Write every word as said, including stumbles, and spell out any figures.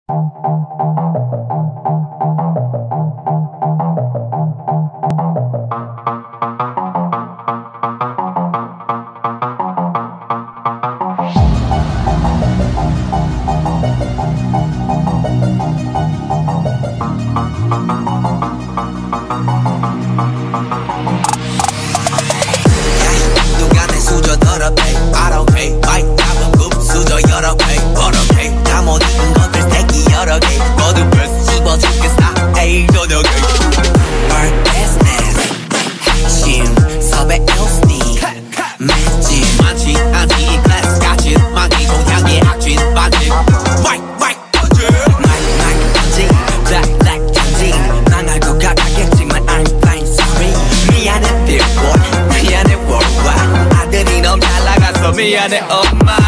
누가 내 수저 더럽게 바로게 마이크 잡은 굽 수저 여러 개 버럭해 다 못 익은 것들 스테이크 여러 개 모두 벌써 씹어 죽겠어 에이 저녁에 Our business 핵심 섭외 일스니 맛집 많지 않지 클래스 같이 많기 동향의 악취 반칙 마이크 마이크 던지 마이크 마이크 던지 블랙 블랙 던지 난 알고 가겠지만 I'm fine sorry 미안해 billboard 미안해 worldwide 아들이 너무 잘 나가서 미안해 엄마